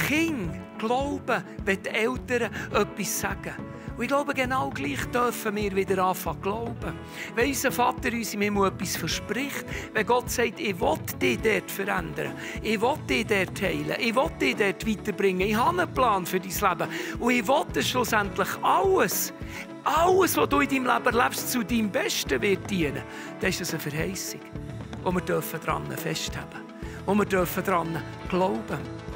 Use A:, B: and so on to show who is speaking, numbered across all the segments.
A: Kinder glauben, wenn die Eltern etwas sagen. Und ich glaube, genau gleich dürfen wir wieder anfangen zu glauben. Wenn unser Vater uns im Himmel etwas verspricht, wenn Gott sagt, ich will dich dort verändern, ich will dich dort heilen, ich will dich dort weiterbringen, ich habe einen Plan für dein Leben und ich will, dass schlussendlich alles, was du in deinem Leben erlebst, zu deinem Besten wird dienen, dann ist das eine Verheißung, wo wir daran festhalten, wo wir daran glauben.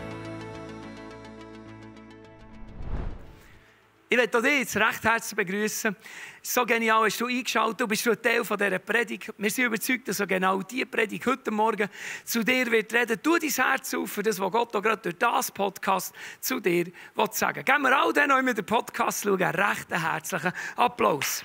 A: Ich möchte dich jetzt recht herzlich begrüßen. So genial hast du eingeschaltet, du bist ein Teil dieser Predigt. Wir sind überzeugt, dass so genau diese Predigt heute Morgen zu dir wird reden. Tu dein Herz auf für das, was Gott auch gerade durch das Podcast zu dir sagen will. Geben wir all denen, die den Podcast schauen, einen recht herzlichen Applaus.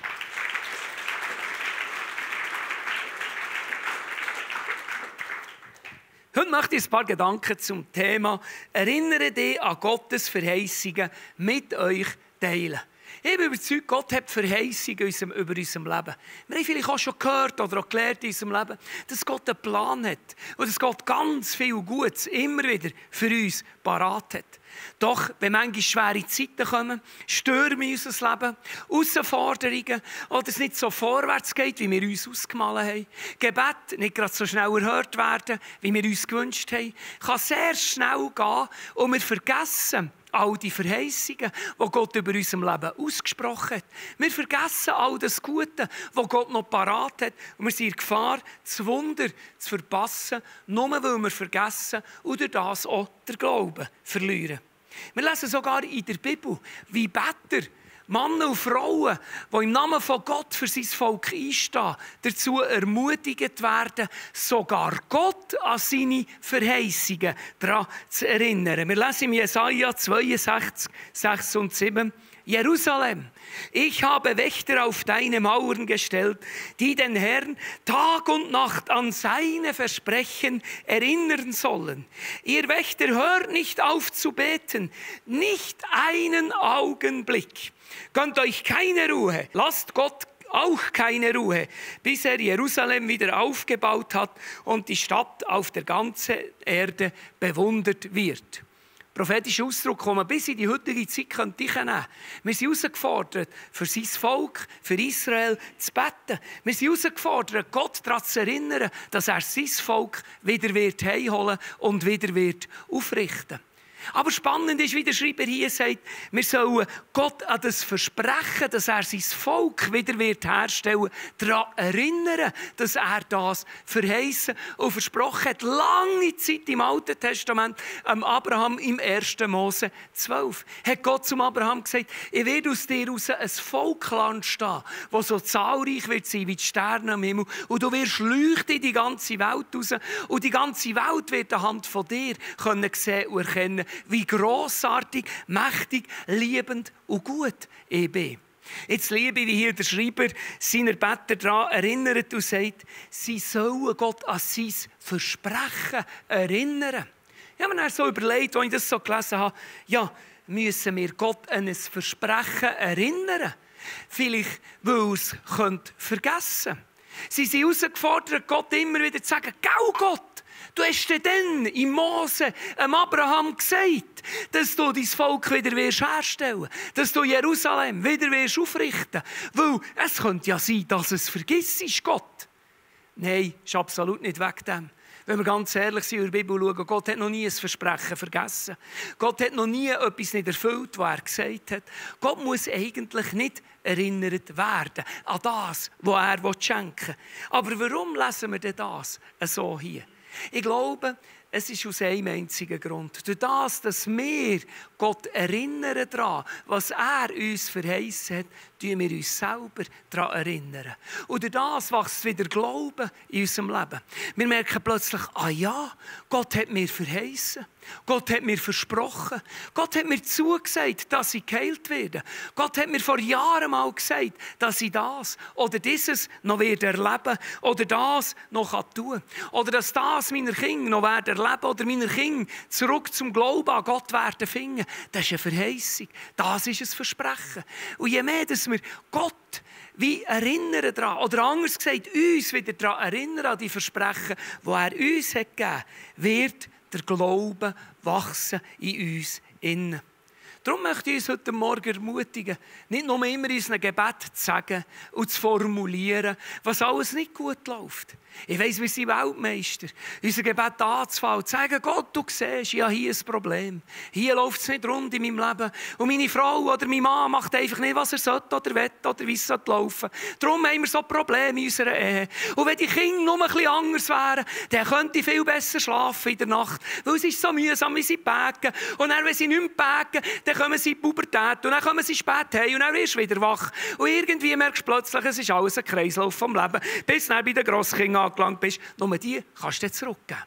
A: Heute möchte ich ein paar Gedanken zum Thema «Erinnere dich an Gottes Verheißungen» mit euch teilen. Ich bin überzeugt, Gott hat Verheißungen über unserem Leben. Wir haben vielleicht auch schon gehört oder auch gelernt in unserem Leben, dass Gott einen Plan hat und dass Gott ganz viel Gutes immer wieder für uns parat hat. Doch wenn manchmal schwere Zeiten kommen, Stürme in unser Leben, Herausforderungen oder es nicht so vorwärts geht, wie wir uns ausgemalt haben, Gebet nicht gerade so schnell erhört werden, wie wir uns gewünscht haben, kann sehr schnell gehen und wir vergessen all die Verheißungen, die Gott über unserem Leben ausgesprochen hat. Wir vergessen all das Gute, was Gott noch parat hat. Und wir sind in Gefahr, das Wunder zu verpassen, nur weil wir vergessen und durch das auch den Glauben verlieren. Wir lesen sogar in der Bibel, wie Beter, Männer und Frauen, die im Namen von Gott für sein Volk einstehen, dazu ermutigt werden, sogar Gott an seine Verheißungen daran zu erinnern. Wir lesen in Jesaja 62, 6 und 7. Jerusalem, ich habe Wächter auf deine Mauern gestellt, die den Herrn Tag und Nacht an seine Versprechen erinnern sollen. Ihr Wächter, hört nicht auf zu beten, nicht einen Augenblick. Gönnt euch keine Ruhe, lasst Gott auch keine Ruhe, bis er Jerusalem wieder aufgebaut hat und die Stadt auf der ganzen Erde bewundert wird. Prophetischer Ausdruck, den man bis in die heutige Zeit nehmen könnte. Wir sind herausgefordert, für sein Volk, für Israel zu beten. Wir sind herausgefordert, Gott daran zu erinnern, dass er sein Volk wieder heimholen und wieder aufrichten wird. Aber spannend ist, wie der Schreiber hier sagt, wir sollen Gott an das Versprechen, dass er sein Volk wieder herstellen wird, daran erinnern, dass er das verheißen und versprochen hat. Lange Zeit im Alten Testament, Abraham im 1. Mose 12, hat Gott zum Abraham gesagt, ich werde aus dir heraus ein Volk entstehen, das so zahlreich wird sein wie die Sterne am Himmel. Und du wirst leuchten in die ganze Welt raus. Und die ganze Welt wird anhand von dir sehen und erkennen, wie grossartig, mächtig, liebend und gut ich bin. Jetzt liebe ich, wie hier der Schreiber seiner Beter daran erinnert und sagt, sie sollen Gott an sein Versprechen erinnern. Ich habe mir dann so überlegt, als ich das so gelesen habe, ja, müssen wir Gott an ein Versprechen erinnern? Vielleicht, weil er es vergessen könnte. Sie sind herausgefordert, Gott immer wieder zu sagen, «Gau Gott, du hast dir dann im Mose Abraham gesagt, dass du dein Volk wieder herstellen wirst, dass du Jerusalem wieder aufrichten wirst. Weil es könnte ja sein, dass es vergisst, Gott.» Nein, ist absolut nicht wegen dem. Wenn wir ganz ehrlich sind und in die Bibel schauen, Gott hat noch nie ein Versprechen vergessen. Gott hat noch nie etwas nicht erfüllt, was er gesagt hat. Gott muss eigentlich nicht erinnert werden an das, was er schenken will. Aber warum lesen wir denn das so hier? Ich glaube, es ist aus einem einzigen Grund. Durch das, dass wir Gott erinnern daran, was er uns verheißen hat, tun wir uns selber daran erinnern. Und durch das wächst wieder Glauben in unserem Leben. Wir merken plötzlich, ah ja, Gott hat mir verheißen. Gott hat mir versprochen. Gott hat mir zugesagt, dass ich geheilt werde. Gott hat mir vor Jahren mal gesagt, dass ich das oder dieses noch erleben werde oder das noch tun kann. Oder dass das meine Kinder noch erleben werden oder meine Kinder zurück zum Glauben an Gott werden finden. Das ist eine Verheißung. Das ist ein Versprechen. Und je mehr, dass wir Gott wie erinnern daran, oder anders gesagt, uns wieder daran erinnern, an die Versprechen, die er uns hat gegeben hat, wird der Glaube wachsen in uns innen. Darum möchte ich uns heute Morgen ermutigen, nicht nur immer in unserem Gebet zu sagen und zu formulieren, was alles nicht gut läuft. Ich weiss, wir sind Weltmeister. Unser Gebet anzufangen und zu sagen, Gott, du siehst, ich habe hier ein Problem. Hier läuft es nicht rund in meinem Leben. Und meine Frau oder mein Mann macht einfach nicht, was er sollte oder will oder wie es laufen sollte. Darum haben wir so Probleme in unserer Ehe. Und wenn die Kinder nur ein bisschen anders wären, dann könnte ich viel besser schlafen in der Nacht. Weil es ist so mühsam, wie sie päcken. Und dann, wenn sie nicht mehr päcken, dann kommen sie in die Pubertät. Und dann kommen sie spät heim und dann wirst du wieder wach. Und irgendwie merkst du plötzlich, es ist alles ein Kreislauf vom Leben. Bis dann bei den Grosskindern angelangt bist, nur die kannst du dir zurückgeben.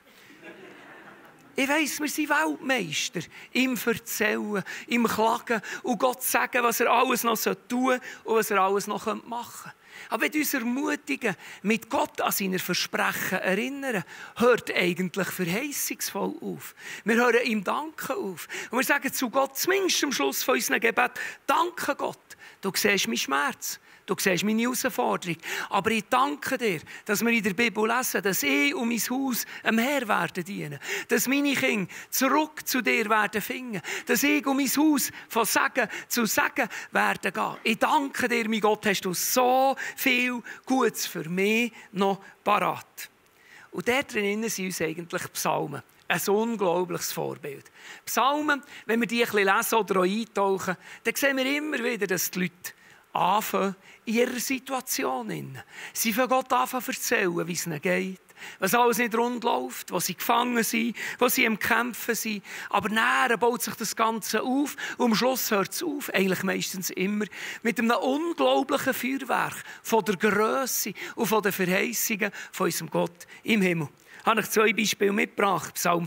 A: Ich weiss, wir sind Weltmeister im Erzählen, im Klagen und Gott sagen, was er alles noch tun soll und was er alles noch machen könnte. Aber wenn wir uns ermutigen, mit Gott an seine Versprechen erinnern, hört eigentlich verheißungsvoll auf. Wir hören ihm danken auf. Und wir sagen zu Gott, zumindest am Schluss von unserem Gebet, danke Gott, du siehst meinen Schmerz. Du siehst meine Herausforderung. Aber ich danke dir, dass wir in der Bibel lesen, dass ich und mein Haus dem Herrn werden dienen. Dass meine Kinder zurück zu dir werden finden. Dass ich und mein Haus von Segen zu Segen werden gehen. Ich danke dir, mein Gott, hast du so viel Gutes für mich noch parat. Und dort drinnen sind uns eigentlich Psalmen. Ein unglaubliches Vorbild. Psalmen, wenn wir die ein bisschen lesen oder auch eintauchen, dann sehen wir immer wieder, dass die Leute anfangen in ihrer Situation. Sie fangen Gott an zu erzählen, wie es ihnen geht, was alles nicht rund läuft, wo sie gefangen sind, wo sie am Kämpfen sind. Aber näher baut sich das Ganze auf und am Schluss hört es auf, eigentlich meistens immer, mit einem unglaublichen Feuerwerk von der Grösse und von den Verheißungen von unserem Gott im Himmel. Ich habe euch 2 Beispiele mitgebracht. Psalm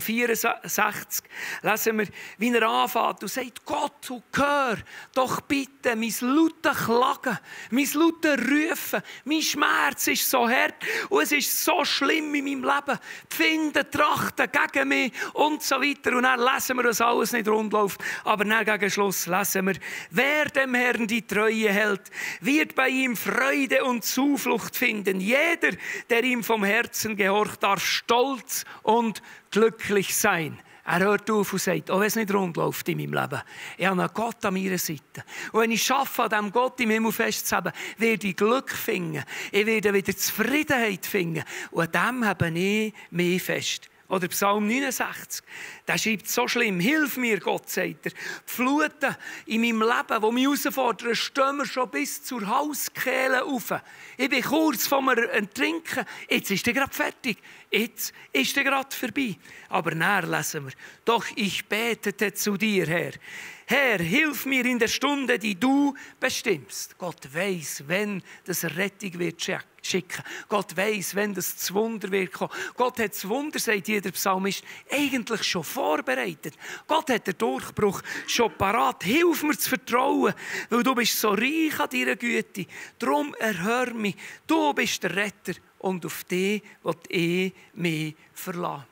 A: 64 lesen wir, wie er anfängt und sagt, Gott, du hör doch bitte mein lautes Klagen, mein lautes Rufen. Mein Schmerz ist so hart und es ist so schlimm in meinem Leben. Die Finden, Trachten gegen mich und so weiter. Und dann lesen wir, dass alles nicht rund läuft. Aber dann gegen Schluss lesen wir, wer dem Herrn die Treue hält, wird bei ihm Freude und Zuflucht finden. Jeder, der ihm vom Herzen gehorcht, darf stolz und glücklich sein. Er hört auf und sagt, auch wenn es nicht rund läuft in meinem Leben, ich habe einen Gott an meiner Seite. Und wenn ich schaffe, an diesem Gott im Himmel festzuhalten, werde ich Glück finden. Ich werde wieder Zufriedenheit finden. Und an dem habe ich mich fest. Oder Psalm 69, der schreibt so schlimm, hilf mir, Gott, sagt er. Die Fluten in meinem Leben, die mich herausfordern, stehen mir schon bis zur Halskehle rauf. Ich bin kurz vor mir Ertrinken. Jetzt ist er gerade fertig. Jetzt ist er gerade vorbei. Aber näher lesen wir. Doch ich betete zu dir, Herr. Herr, hilf mir in der Stunde, die du bestimmst. Gott weiss, wenn das Rettung wird schicken. Gott weiss, wenn das Wunder wird kommen. Gott hat das Wunder, sagt jeder Psalmist, eigentlich schon vorbereitet. Gott hat den Durchbruch schon parat. Hilf mir zu vertrauen, weil du bist so reich an deiner Güte. Darum erhör mich. Du bist der Retter und auf dich will ich mich verlassen.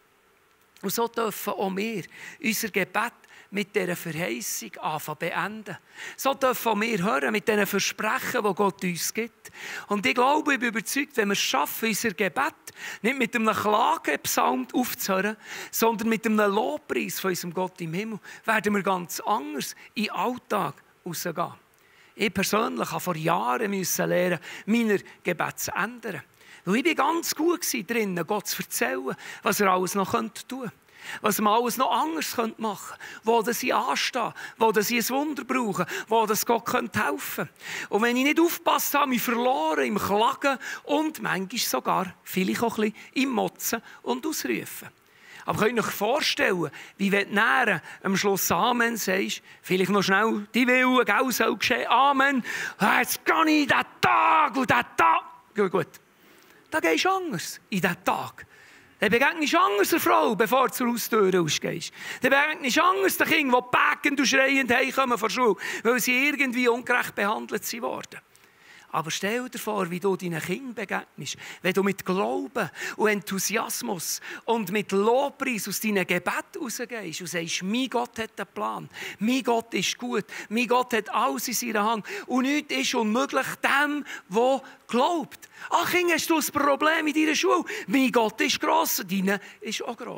A: Und so dürfen auch wir unser Gebet mit dieser Verheißung anfangen beenden. So dürfen wir hören mit diesen Versprechen, die Gott uns gibt. Und ich glaube, ich bin überzeugt, wenn wir es schaffen, unser Gebet nicht mit einem Klagepsalm aufzuhören, sondern mit einem Lobpreis von unserem Gott im Himmel, werden wir ganz anders in den Alltag rausgehen. Ich persönlich habe vor Jahren lernen, meine Gebete zu ändern. Weil ich war ganz gut darin, Gott zu erzählen, was er alles noch tun könnte. Was man alles noch anders machen könnte. Wo sie anstehen, wo sie ein Wunder brauchen, wo das Gott helfen könnte. Und wenn ich nicht aufgepasst habe, mich verloren im Klagen und manchmal sogar vielleicht auch ein bisschen im Motzen und Ausrufen. Aber könnt ihr euch vorstellen, wie wenn du näher am Schluss Amen sagst, vielleicht noch schnell, die Wille, gell, soll geschehen, Amen, jetzt gehe ich in diesen Tag und diesen Tag. Gut, da gehst du anders in diesen Tag. Dann begegnest du anders der Frau, bevor du zur Haustür rausgehst. Dann begegnest du anders den Kindern, die packend und schreiend heimkommen von der Schule, weil sie irgendwie ungerecht behandelt wurden. Aber stell dir vor, wie du deinen Kindern begegnest, wenn du mit Glauben und Enthusiasmus und mit Lobpreis aus deinen Gebeten rausgehst und sagst, mein Gott hat einen Plan, mein Gott ist gut, mein Gott hat alles in seiner Hand und nichts ist unmöglich dem, der glaubt. Ach, Kind, hast du ein Problem in deiner Schule? Mein Gott ist gross, deine ist auch gross.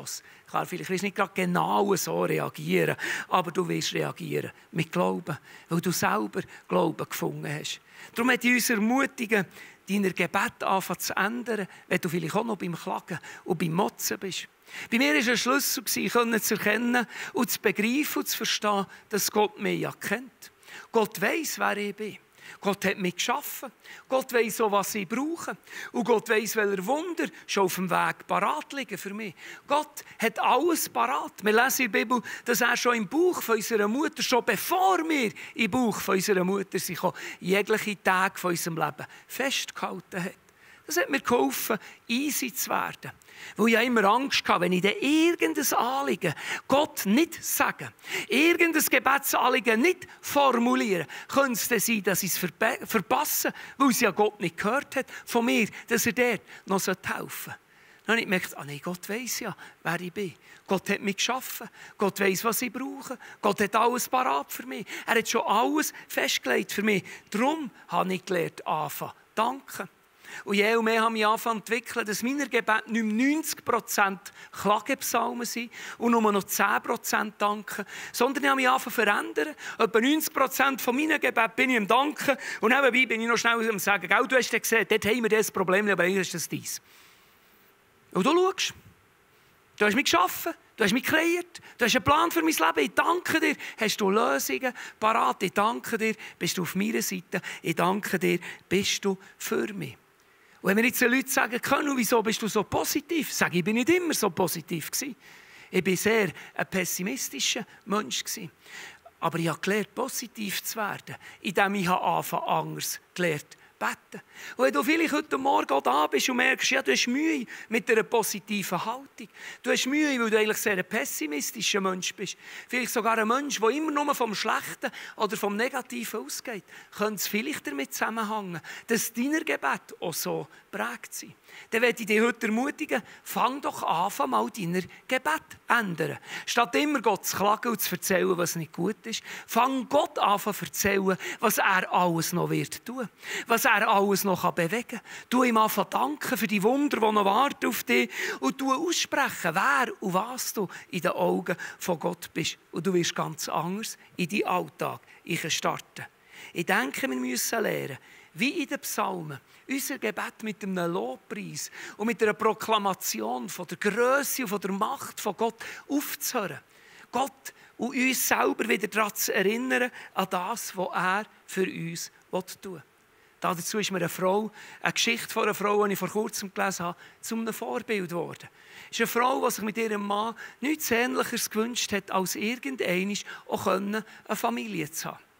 A: Klar, vielleicht wirst du nicht gerade genau so reagieren, aber du wirst reagieren mit Glauben, weil du selber Glauben gefunden hast. Darum möchte ich uns ermutigen, deine Gebete anfangen zu ändern, wenn du vielleicht auch noch beim Klagen und beim Motzen bist. Bei mir war es ein Schlüssel, zu erkennen und zu begreifen und zu verstehen, dass Gott mich ja kennt. Gott weiss, wer ich bin. Gott hat mich geschaffen. Gott weiss auch, was ich brauche. Und Gott weiss, welche Wunder schon auf dem Weg parat liegen für mich. Gott hat alles parat. Wir lesen in der Bibel, dass er schon im Bauch von unserer Mutter, schon bevor wir im Bauch von unserer Mutter sind, jegliche Tage von unserem Leben festgehalten hat. Das hat mir geholfen, easy zu werden. Weil ich immer Angst hatte, wenn ich dann irgendein Anliegen Gott nicht sage, irgendein Gebetsanliegen nicht formulieren, könnte es dann sein, dass ich es verpasse, weil es ja Gott nicht gehört hat von mir, dass er dort noch helfen sollte. Dann habe ich gemerkt, nein, Gott weiss ja, wer ich bin. Gott hat mich geschaffen. Gott weiss, was ich brauche. Gott hat alles parat für mich. Er hat schon alles festgelegt für mich. Darum habe ich gelernt, anfangen. Danke. Und je mehr habe ich angefangen zu entwickeln, dass meine Gebete nicht mehr 90% Klagepsalmen sind und nur noch 10% Danken, sondern ich habe mich angefangen zu verändern. Etwa 90% von meinen Gebeten bin ich am Danken und nebenbei bin ich noch schnell am Sagen, du hast ja gesehen, dort haben wir das Problem, aber eigentlich ist das dies. Und du schaust, du hast mich geschaffen, du hast mich kreiert, du hast einen Plan für mein Leben, ich danke dir, hast du Lösungen parat, ich danke dir, bist du auf meiner Seite, ich danke dir, bist du für mich. Und wenn mir jetzt Leute sagen, wieso bist du so positiv? Sage ich, bin nicht immer so positiv gewesen. Ich war sehr ein pessimistischer Mensch gewesen. Aber ich habe gelernt, positiv zu werden, indem ich anfangen anders gelernt beten. Und wenn du vielleicht heute Morgen auch da bist und merkst, ja, du hast Mühe mit einer positiven Haltung. Du hast Mühe, weil du eigentlich sehr ein pessimistischer Mensch bist. Vielleicht sogar ein Mensch, der immer nur vom Schlechten oder vom Negativen ausgeht. Könnte es vielleicht damit zusammenhängen, dass deine Gebete auch so geprägt sind. Dann möchte ich dich heute ermutigen, fang doch an, mal deine Gebete zu ändern. Statt immer Gott zu klagen und zu erzählen, was nicht gut ist, fang Gott an zu erzählen, was er alles noch wird tun, was er alles noch bewegen kann. Du ihm anfangen danken für die Wunder, die noch warten auf dich und du aussprechen, wer und was du in den Augen von Gott bist. Und du wirst ganz anders in deinen Alltag starten. Ich denke, wir müssen lernen, wie in den Psalmen, unser Gebet mit einem Lobpreis und mit einer Proklamation von der Grösse und von der Macht von Gott aufzuhören. Gott und uns selber wieder daran zu erinnern, an das, was er für uns tun will. Dazu ist mir eine Geschichte von einer Frau, die ich vor kurzem gelesen habe, zu einem Vorbild geworden. Es ist eine Frau, die sich mit ihrem Mann nichts Ähnliches gewünscht hat, als irgendeinmal auch eine Familie zu haben.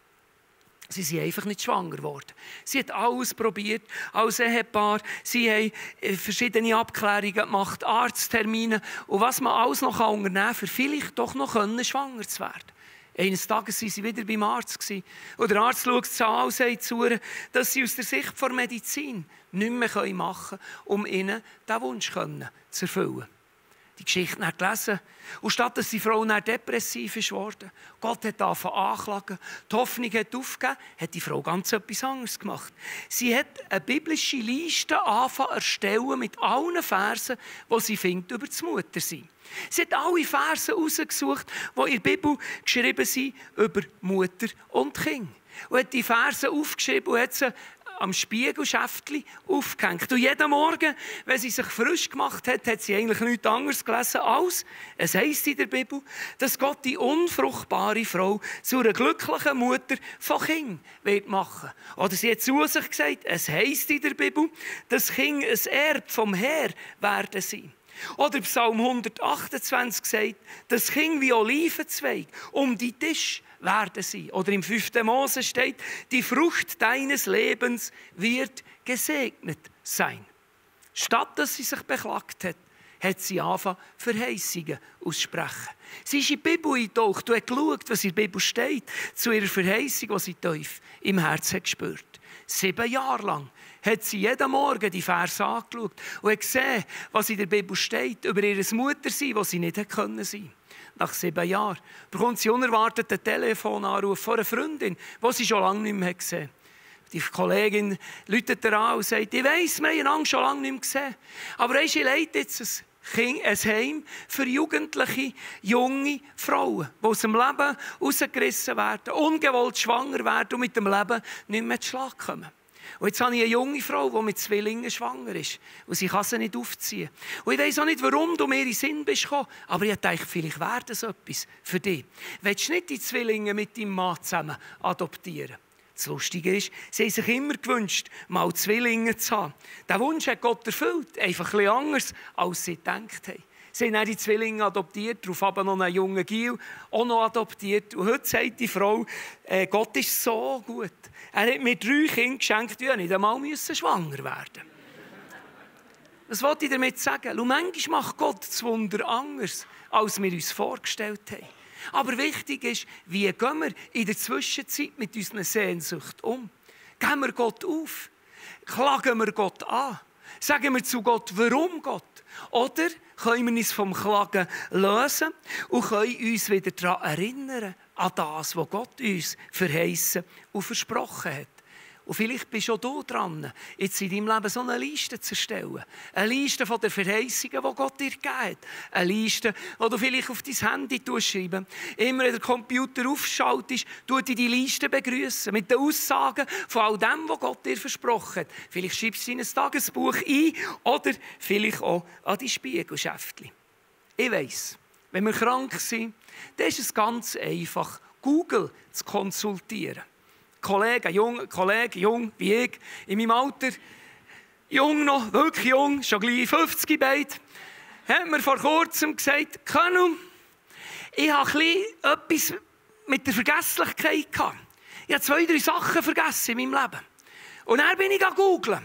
A: Sie sind einfach nicht schwanger geworden. Sie hat alles probiert als Ehepaar. Sie haben verschiedene Abklärungen gemacht, Arzttermine und was man alles noch unternehmen kann, für vielleicht doch noch schwanger zu werden. Eines Tages waren sie wieder beim Arzt. Und der Arzt schaut sie an und sagt zu ihr, dass sie aus der Sicht der Medizin nichts mehr machen können, um ihnen diesen Wunsch zu erfüllen. Die Geschichte hat gelesen. Und statt dass die Frau dann depressiv ist worden, Gott hat angefangen anklagen, die Hoffnung hat aufgegeben, hat die Frau ganz etwas anderes gemacht. Sie hat eine biblische Liste angefangen erstellen mit allen Versen, die sie findet über das Muttersein. Sie hat alle Verse herausgesucht, die in der Bibel geschrieben sind über Mutter und Kind. Und hat die Verse aufgeschrieben und hat sie am Spiegelschäftchen aufgehängt. Und jeden Morgen, wenn sie sich frisch gemacht hat, hat sie eigentlich nichts anderes gelesen als, es heisst in der Bibel, dass Gott die unfruchtbare Frau zu einer glücklichen Mutter von Kind machen will. Oder sie hat zu sich gesagt, es heisst in der Bibel, dass Kind ein Erb vom Herr werden sein. Oder Psalm 128 sagt, dass Kind wie Olivenzweig um die Tisch werden sie. Oder im 5. Mose steht, die Frucht deines Lebens wird gesegnet sein. Statt dass sie sich beklagt hat, hat sie angefangen, Verheißungen auszusprechen. Sie ist in die Bibel eingetaucht und hat geschaut, was in der Bibel steht, zu ihrer Verheißung, die sie tief im Herzen hat gespürt. 7 Jahre lang hat sie jeden Morgen die Verse angeschaut und hat gesehen, was in der Bibel steht über ihr Muttersein, das sie nicht sein konnte. Nach 7 Jahren bekommt sie unerwartet einen Telefonanruf von einer Freundin, die sie schon lange nicht mehr gesehen hat. Die Kollegin ruft ihr an und sagt, ich weiss, wir haben einander schon lange nicht mehr gesehen. Aber weisst, ich leite jetzt ein ein Heim für jugendliche, junge Frauen, die aus dem Leben rausgerissen werden, ungewollt schwanger werden und mit dem Leben nicht mehr zu Schlag kommen. Und jetzt habe ich eine junge Frau, die mit Zwillingen schwanger ist. Und sie kann sie nicht aufziehen. Und ich weiss auch nicht, warum du mir in den Sinn bist gekommen. Aber ich dachte, vielleicht wäre das etwas für dich. Willst du nicht die Zwillinge mit deinem Mann zusammen adoptieren? Das Lustige ist, sie haben sich immer gewünscht, mal Zwillinge zu haben. Diesen Wunsch hat Gott erfüllt. Einfach ein bisschen anders, als sie gedacht haben. Sie haben dann die Zwillinge adoptiert, darauf haben noch einen jungen Gil auch noch adoptiert. Und heute sagt die Frau, Gott ist so gut. Er hat mir 3 Kinder geschenkt, die nicht einmal schwanger werden. Was wollte ich damit sagen? Und manchmal macht Gott das Wunder anders, als wir uns vorgestellt haben. Aber wichtig ist, wie gehen wir in der Zwischenzeit mit unseren Sehnsucht um? Gehen wir Gott auf? Klagen wir Gott an? Sagen wir zu Gott, warum Gott? Oder können wir uns vom Klagen lösen und können uns wieder daran erinnern, an das, was Gott uns verheißen und versprochen hat. Und vielleicht bist auch du dran, jetzt in deinem Leben so eine Liste zu erstellen. Eine Liste von den Verheißungen, die Gott dir gegeben hat. Eine Liste, die du vielleicht auf dein Handy schreibst. Immer wenn der Computer aufschaltest, tut dir die Liste begrüßen mit den Aussagen von all dem, was Gott dir versprochen hat. Vielleicht schreibst du in ein Tagesbuch ein oder vielleicht auch an die Spiegelschäftchen. Ich weiss, wenn wir krank sind, dann ist es ganz einfach, Google zu konsultieren. Kollegen, jung wie ich, in meinem Alter, jung noch, wirklich jung, schon gleich 50 beide, hat mir vor kurzem gesagt, Kanu, ich habe etwas mit der Vergesslichkeit gehabt. Ich habe 2, 3 Sachen vergessen in meinem Leben. Und dann bin ich googeln.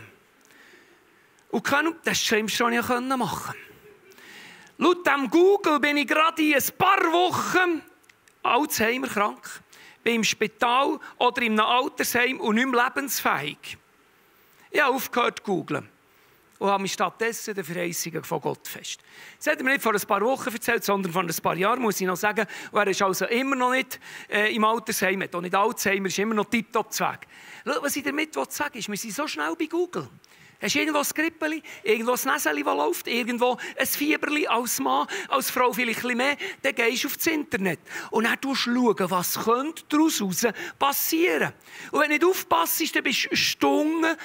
A: Und Kanu, das ist das Schlimmste, was ich machen konnte. Laut dem Google bin ich gerade in ein paar Wochen Alzheimer krank. Bin im Spital oder in einem Altersheim und nicht mehr lebensfähig. Ich habe aufgehört zu googeln und habe mich stattdessen den Verheißungen von Gott fest. Das hat er mir nicht vor ein paar Wochen erzählt, sondern vor ein paar Jahren, muss ich noch sagen. Und er ist also immer noch nicht im Altersheim, hat auch nicht Alzheimer, ist immer noch tiptop zu Weg. Was ich damit sagen will, ist, wir sind so schnell bei Google. Hast du irgendwo ein Grippeli, irgendwo ein Näseli, das läuft, irgendwo ein Fieberli als Mann, als Frau vielleicht ein bisschen mehr, dann gehst du aufs Internet. Und dann schaust du, was könnte daraus passieren. Und wenn du nicht aufpasst, dann bist du Stunden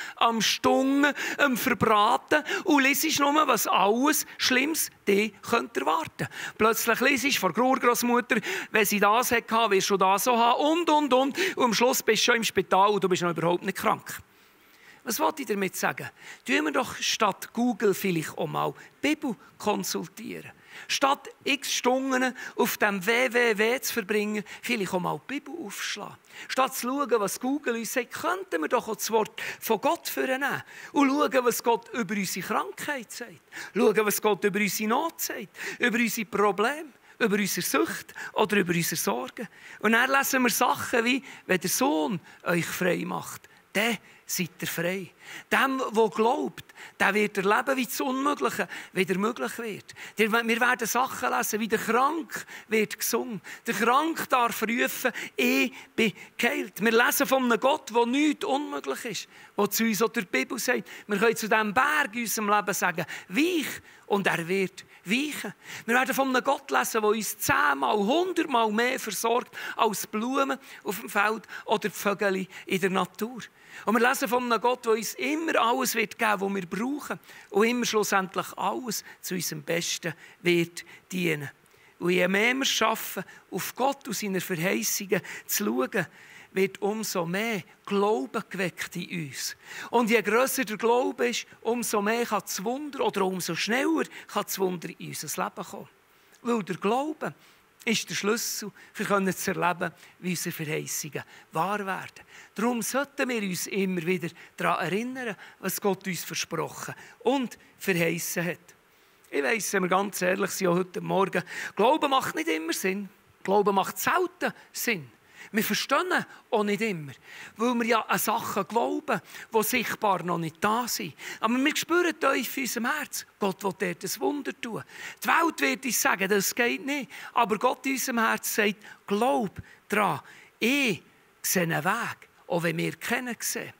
A: am Verbraten und liest nur, was alles Schlimmes dich erwarten könnte. Plötzlich liest du von der Urgroßmutter, wenn sie das hatte, wirst du das so haben und. Und am Schluss bist du schon im Spital und du bist noch überhaupt nicht krank. Was wollte ich damit sagen? Tun wir doch statt Google vielleicht auch mal die Bibel konsultieren. Statt x Stunden auf dem www zu verbringen, vielleicht auch mal die Bibel aufschlagen. Statt zu schauen, was Google uns sagt, könnten wir doch auch das Wort von Gott vornehmen. Und schauen, was Gott über unsere Krankheit sagt. Schauen, was Gott über unsere Not sagt. Über unsere Probleme. Über unsere Sucht oder über unsere Sorgen. Und dann lesen wir Sachen wie, wenn der Sohn euch frei macht, dann seid ihr frei. Dem, der glaubt, der wird erleben, wie das Unmögliche wieder möglich wird. Wir werden Sachen lesen, wie der Krank wird gesungen. Der Krank darf rufen, ich bin geheilt. Wir lesen von einem Gott, der nichts unmöglich ist. Der zu uns auch durch die Bibel sagt, wir können zu diesem Berg in unserem Leben sagen, weich, und er wird weichen. Wir werden von einem Gott lesen, der uns 10-mal, 100-mal mehr versorgt als Blumen auf dem Feld oder die Vögel in der Natur. Und wir lesen von einem Gott, der uns immer alles wird geben, was wir brauchen und immer schlussendlich alles zu unserem Besten wird dienen. Und je mehr wir schaffen, auf Gott und seine Verheißungen zu schauen, wird umso mehr Glauben geweckt in uns. Und je grösser der Glaube ist, umso mehr kann das Wunder oder umso schneller kann das Wunder in unser Leben kommen. Weil der Glaube ist der Schlüssel, für zu erleben, wie unsere Verheißungen wahr werden. Darum sollten wir uns immer wieder daran erinnern, was Gott uns versprochen und verheißen hat. Ich weiss, wenn wir ganz ehrlich sind, heute Morgen, Glauben macht nicht immer Sinn. Glauben macht selten Sinn. Wir verstehen auch nicht immer, weil wir ja an Sachen glauben, die sichtbar noch nicht da sind. Aber wir spüren tief in unserem Herz, Gott will dort ein Wunder tun. Die Welt wird uns sagen, das geht nicht. Aber Gott in unserem Herz sagt, glaub daran, ich sehe einen Weg, auch wenn wir keinen sehen.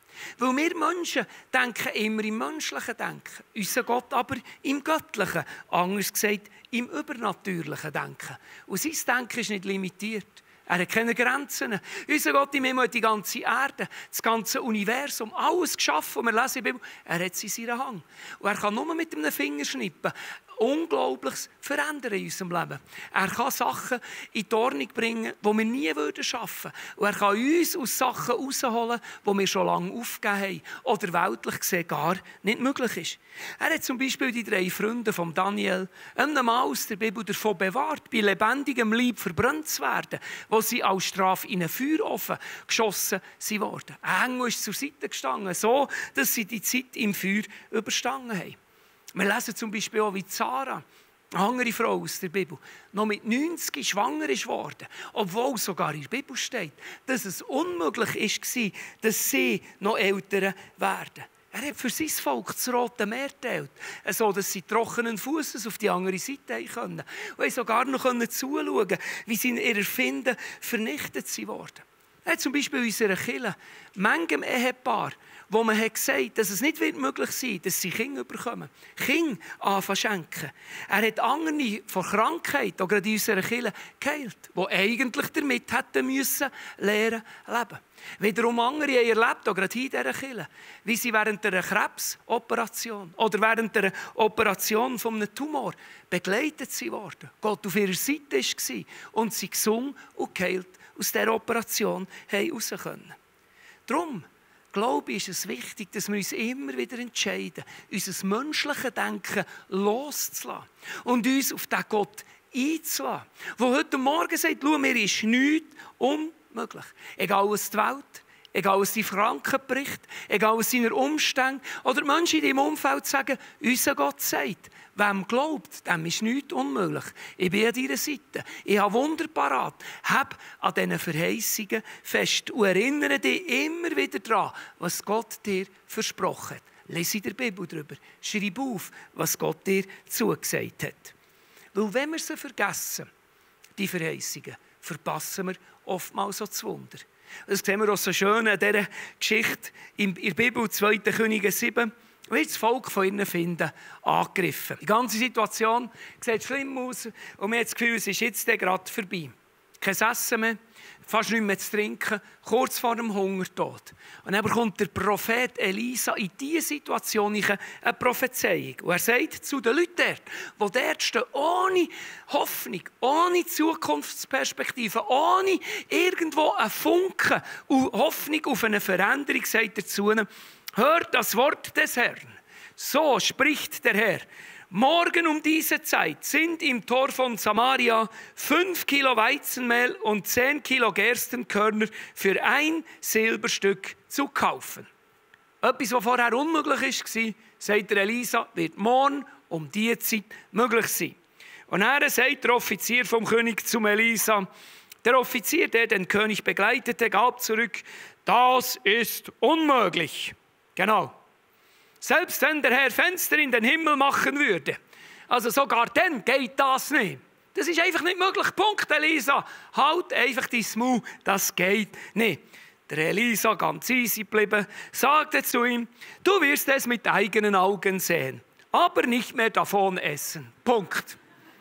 A: Weil wir Menschen denken immer im menschlichen Denken, unser Gott aber im göttlichen, anders gesagt im übernatürlichen Denken. Und sein Denken ist nicht limitiert. Er hat keine Grenzen. Unser Gott im Himmel hat die ganze Erde, das ganze Universum, alles geschaffen. Und wir lesen in der Bibel, er hat es in seiner Hand. Und er kann nur mit einem Fingerschnippen Unglaubliches verändern in unserem Leben. Er kann Sachen in die Ordnung bringen, die wir nie schaffen würden. Und er kann uns aus Sachen herausholen, die wir schon lange aufgegeben haben oder weltlich gesehen gar nicht möglich ist. Er hat zum Beispiel die 3 Freunde von Daniel einem Mann aus der Bibel davon bewahrt, bei lebendigem Leib verbrannt zu werden, wo sie als Strafe in einen Feuerofen geschossen wurden. Ein Engel ist zur Seite gestanden, so dass sie die Zeit im Feuer überstanden haben. Wir lesen zum Beispiel auch, wie Sarah, eine andere Frau aus der Bibel, noch mit 90 schwanger geworden, obwohl sogar in der Bibel steht, dass es unmöglich war, dass sie noch älter werden. Er hat für sein Volk das Rote Meer geteilt, so dass sie trockenen Fußes auf die andere Seite können. Und haben sogar noch zuschauen, wie sie in ihrer Finde vernichtet wurden. Er hat zum Beispiel in unserer Kirche manchem Ehepaar, wo man hat gesagt, dass es nicht möglich sein wird, dass sie Kinder bekommen. Kinder anfangen zu schenken. Er hat andere von Krankheit, auch gerade in unserer Kirche, geheilt, die eigentlich damit hätten müssen lernen leben. Wiederum andere haben erlebt, auch gerade hier in dieser Kirche, wie sie während einer Krebsoperation oder während einer Operation von einem Tumor begleitet wurden. Gott auf ihrer Seite war und sie gesund und geheilt aus dieser Operation raus können. Darum, glaube ich, ist es wichtig, dass wir uns immer wieder entscheiden, unser menschliches Denken loszulassen und uns auf diesen Gott einzulassen, der heute Morgen sagt, schau, mir ist nichts unmöglich. Egal was die Welt, egal was die Franken bricht, egal was seine Umstände oder die Menschen in deinem Umfeld sagen, unser Gott sagt, wem glaubt, dem ist nichts unmöglich. Ich bin an deiner Seite. Ich habe Wunder parat. Hab an diesen Verheißungen fest und erinnere dich immer wieder daran, was Gott dir versprochen hat. Lese in der Bibel darüber. Schreib auf, was Gott dir zugesagt hat. Weil wenn wir sie vergessen, die Verheißungen, verpassen wir oftmals auch das Wunder. Das sehen wir auch so schön in dieser Geschichte in der Bibel, 2. Könige 7. Wird das Volk von ihren Finden angegriffen. Die ganze Situation sieht schlimm aus und man hat das Gefühl, es ist jetzt gerade vorbei. Kein Essen mehr, fast nichts mehr zu trinken, kurz vor dem Hungertod. Und dann bekommt der Prophet Elisa in diese Situation eine Prophezeiung. Und er sagt zu den Leuten dort, die dort stehen, ohne Hoffnung, ohne Zukunftsperspektive, ohne irgendwo einen Funken und Hoffnung auf eine Veränderung, sagt er zu ihnen, hört das Wort des Herrn. So spricht der Herr. Morgen um diese Zeit sind im Tor von Samaria 5 Kilo Weizenmehl und 10 Kilo Gerstenkörner für 1 Silberstück zu kaufen. Etwas, was vorher unmöglich war, sagt der Elisa, wird morgen um diese Zeit möglich sein. Und dann sagt der Offizier vom König zum Elisa, der Offizier, der den König begleitete, gab zurück, das ist unmöglich. Genau. Selbst wenn der Herr Fenster in den Himmel machen würde, also sogar dann geht das nicht. Das ist einfach nicht möglich. Punkt, Elisa. Halt einfach dein Maul, das geht nicht. Der Elisa, ganz easy geblieben, sagte zu ihm, du wirst es mit eigenen Augen sehen, aber nicht mehr davon essen. Punkt.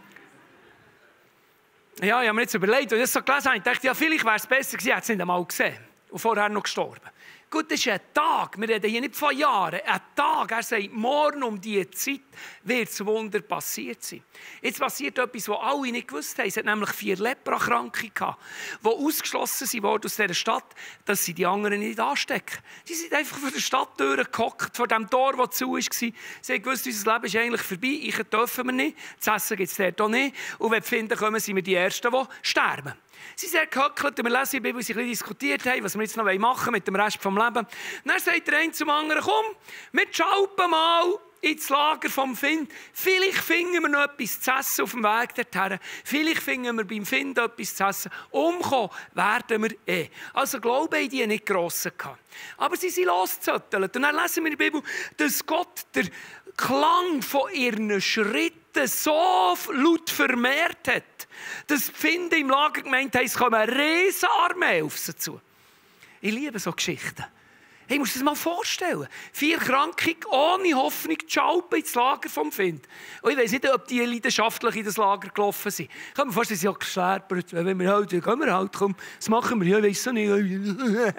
A: Ja, ich habe mir jetzt überlegt, als ich das so gelesen habe, ich dachte, ja, vielleicht wäre es besser gewesen, ich hätte es nicht einmal gesehen und vorher noch gestorben. Gut, das ist ein Tag, wir reden hier nicht von Jahren, ein Tag, er sagt, morgen um diese Zeit wird das Wunder passiert sein. Jetzt passiert etwas, was alle nicht gewusst haben. Es hat nämlich 4 Leprakranke gehabt, die ausgeschlossen wurden aus dieser Stadt, dass sie die anderen nicht anstecken. Die sind einfach vor der Stadttür gehockt, vor dem Tor, das zu war. Sie haben gewusst, unser Leben ist eigentlich vorbei, ich dürfen wir nicht, das Essen gibt es dort auch nicht. Und wenn wir finden, kommen, sind wir die Ersten, die sterben. Sie sind gehöckelt und wir lesen in der Bibel, sie ein bisschen diskutiert haben, was wir jetzt noch machen wollen mit dem Rest des Lebens. Dann sagt der eine zum anderen, komm, wir schalten mal ins Lager vom Find. Vielleicht finden wir noch etwas zu essen auf dem Weg dorthin. Vielleicht finden wir beim Find etwas zu essen. Umkommen werden wir eh. Also Glaube haben die nicht grossen gehabt. Aber sie sind losgezettelt. Und dann lesen wir in der Bibel, dass Gott den Klang von ihren Schritten so laut vermehrt hat, dass die Finden im Lager gemeint haben, es kommt eine Riesenarmee auf sie zu. Ich liebe so Geschichten. Hey, musst du dir das mal vorstellen? 4 Kranke ohne Hoffnung zu schalpen ins Lager vom Find. Und ich weiss nicht, ob die leidenschaftlich in das Lager gelaufen sind. Ich kann mir vorstellen, sie sind ja geschläpert. Wenn wir halt, gehen wir halt, komm, das machen wir, ja, weiss auch nicht.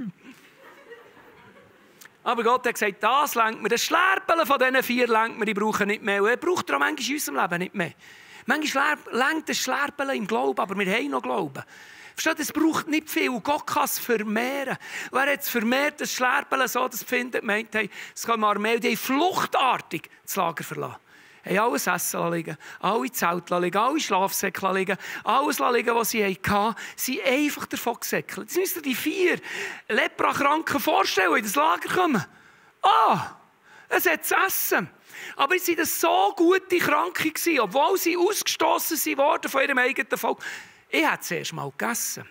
A: Aber Gott hat gesagt, das lenkt mir. Das Schlerpeln von diesen 4 lenkt mir, die brauchen nicht mehr. Und er braucht er auch manchmal in unserem Leben nicht mehr. Manchmal lenkt das Schlerpeln im Glauben, aber wir haben noch Glauben. Versteht, es braucht nicht viel. Gott kann es vermehren. Wer hat es vermehrt, das Schlerpeln so, das findet, meint, hey, es kann man Armee, die fluchtartig das Lager verlassen. Haben alles Essen liegen, alle Zelte liegen, alle Schlafsäcke liegen, alles liegen, was sie hatten, sind einfach davon gesäckelt. Jetzt müsst ihr die 4 Leprakranken vorstellen, die in das Lager kommen. Es hat zu essen. Aber jetzt waren das so gute Kranke, obwohl sie ausgestossen wurden von ihrem eigenen Volk. Ich habe zuerst mal gegessen.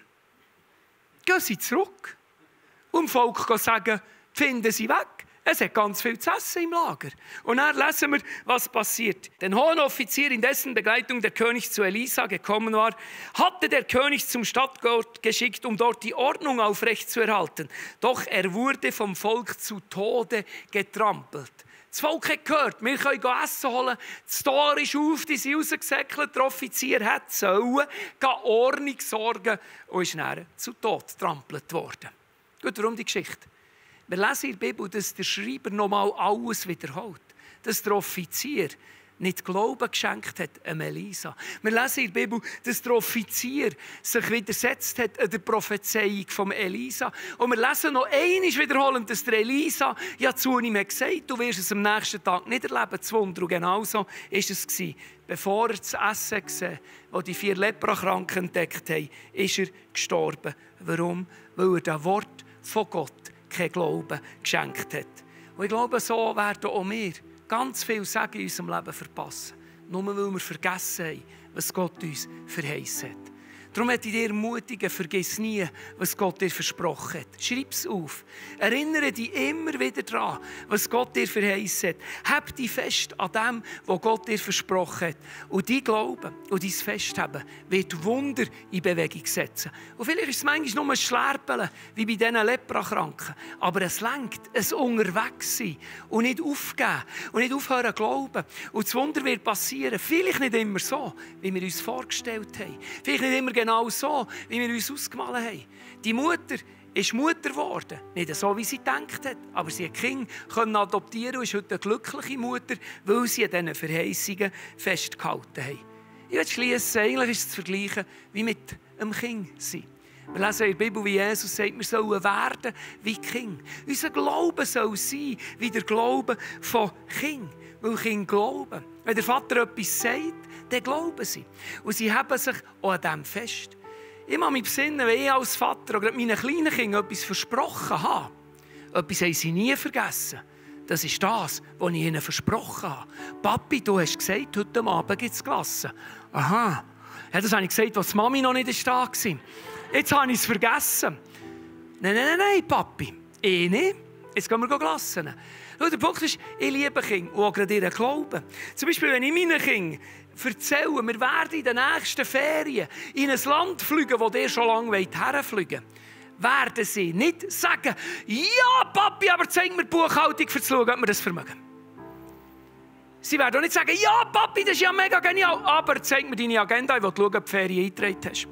A: Gehen sie zurück. Und dem Volk sagen, finden sie weg. Es hat ganz viel zu essen im Lager. Und dann lesen wir, was passiert. Den hohen Offizier, in dessen Begleitung der König zu Elisa gekommen war, hatte der König zum Stadtgott geschickt, um dort die Ordnung aufrechtzuerhalten. Doch er wurde vom Volk zu Tode getrampelt. Das Volk hat gehört, wir können Essen holen. Das Tor ist auf, die sind rausgesäckelt. Der Offizier hat sollen Ordnung sorgen und ist dann zu Tod getrampelt worden. Gut, warum die Geschichte? Wir lesen in der Bibel, dass der Schreiber nochmal alles wiederholt. Dass der Offizier nicht Glauben geschenkt hat an Elisa. Wir lesen in der Bibel, dass der Offizier sich widersetzt hat an der Prophezeiung von Elisa. Und wir lesen noch einmal wiederholend, dass der Elisa ja zu ihm gesagt hat, du wirst es am nächsten Tag nicht erleben, das Wunder. Und genauso war es. Bevor er das Essen gesehen hat, das die 4 Leprakranken entdeckt haben, ist er gestorben. Warum? Weil er das Wort von Gott keinen Glauben geschenkt hat. Und ich glaube, so werden auch wir ganz viel Segen in unserem Leben verpassen. Nur weil wir vergessen haben, was Gott uns verheißen hat. Darum möchte ich dir ermutigen, vergiss nie, was Gott dir versprochen hat. Schreib es auf. Erinnere dich immer wieder daran, was Gott dir verheißen hat. Hab dich fest an dem, was Gott dir versprochen hat. Und dein Glauben und dein Festhaben wird Wunder in Bewegung setzen. Und vielleicht ist es manchmal nur ein Schlerpeln, wie bei diesen Leprakranken. Aber es lenkt, ein Unterwegssein und nicht aufgeben und nicht aufhören zu glauben. Und das Wunder wird passieren. Vielleicht nicht immer so, wie wir uns vorgestellt haben. Vielleicht nicht immer genau so, wie wir uns ausgemalt haben. Die Mutter ist Mutter geworden. Nicht so, wie sie gedacht hat, aber sie hat Kinder adoptieren und ist heute eine glückliche Mutter, weil sie an diesen Verheißungen festgehalten haben. Ich will schließen, eigentlich ist es zu vergleichen wie mit einem Kind sein. Wir lesen in der Bibel, wie Jesus sagt, wir sollen werden wie Kinder. Unser Glaube soll sein wie der Glaube von Kindern. Weil Kinder glauben. Wenn der Vater etwas sagt, dann glauben sie. Und sie haben sich auch an dem fest. Ich kann mich besinnen, wenn ich als Vater oder meinen kleinen Kindern etwas versprochen habe. Etwas haben sie nie vergessen. Das ist das, was ich ihnen versprochen habe. Papi, du hast gesagt, heute Abend gibt es Glasse. Aha. Ja, das habe ich gesagt, als die Mami noch nicht da war. Jetzt habe ich es vergessen. Nein, Papi. Ich nicht. Jetzt gehen wir Glasse nehmen. Der Punkt ist, ich liebe Kinder und auch gerade ihren Glauben. Zum Beispiel, wenn ich meinen Kindern erzähle, wir werden in den nächsten Ferien in ein Land fliegen, wo ihr schon lange herfliegen wollt, werden sie nicht sagen, ja, Papi, aber zeig mir die Buchhaltung, um zu schauen, ob wir das vermögen. Sie werden auch nicht sagen, ja, Papi, das ist ja mega genial, aber zeig mir deine Agenda, ich will schauen, ob du die Ferien eingetragen hast.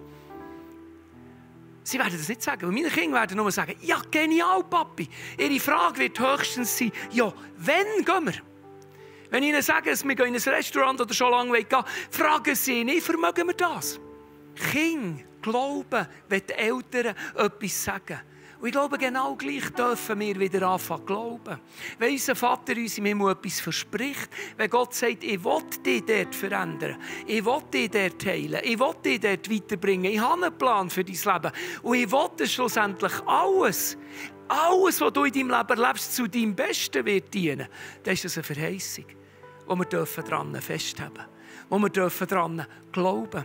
A: Sie werden das nicht sagen, weil meine Kinder werden nur sagen, ja, genial, Papi. Ihre Frage wird höchstens sein, ja, wann gehen wir? Wenn ich ihnen sage, dass wir in ein Restaurant oder schon lange gehen, fragen sie nicht, vermögen wir das? Kinder glauben, wenn die Eltern etwas sagen. Und ich glaube, genau gleich dürfen wir wieder anfangen zu glauben. Wenn unser Vater uns im Himmel etwas verspricht, wenn Gott sagt, ich will dich dort verändern, ich will dich dort heilen, ich will dich dort weiterbringen, ich habe einen Plan für dein Leben und ich will, dass schlussendlich alles, was du in deinem Leben erlebst, zu deinem Besten wird dienen, dann ist das eine Verheißung, wo wir daran festhalten dürfen, wo wir daran glauben.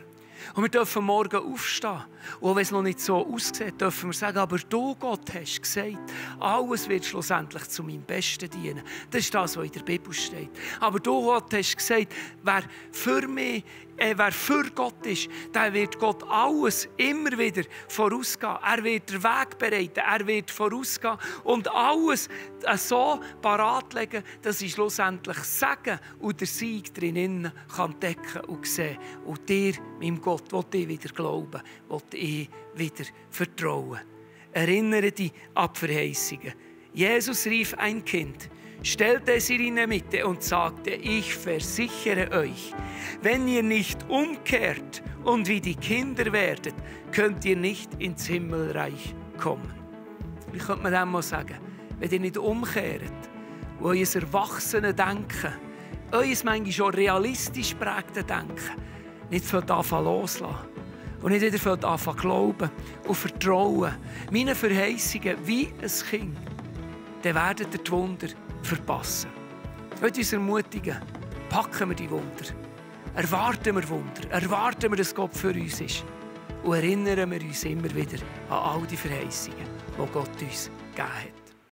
A: Und wir dürfen morgen aufstehen. Und auch wenn es noch nicht so aussieht, dürfen wir sagen, aber du, Gott, hast gesagt, alles wird schlussendlich zu meinem Besten dienen. Das ist das, was in der Bibel steht. Aber du, Gott, hast gesagt, wer für Gott ist, dann wird Gott alles immer wieder vorausgehen. Er wird den Weg bereiten, er wird vorausgehen und alles so parat legen, dass ich schlussendlich sagen und der Sieg drinnen kann decken und sehen. Und dir, meinem Gott, will ich wieder glauben, will ich wieder vertrauen. Erinnere dich an die Verheißungen. Jesus rief ein Kind, stellte es in die Mitte und sagte, ich versichere euch, wenn ihr nicht umkehrt und wie die Kinder werdet, könnt ihr nicht ins Himmelreich kommen. Wie könnte man dem mal sagen? Wenn ihr nicht umkehrt, wo euer erwachsene Denken, euer manchmal schon realistisch prägte Denken, nicht anfangen loslassen und nicht wieder anfangen glauben und vertrauen, meine Verheißungen wie ein Kind, dann werdet ihr die Wunder verpassen. Ich möchte uns ermutigen, packen wir die Wunder. Erwarten wir Wunder. Erwarten wir, dass Gott für uns ist. Und erinnern wir uns immer wieder an all die Verheißungen, die Gott uns gegeben hat.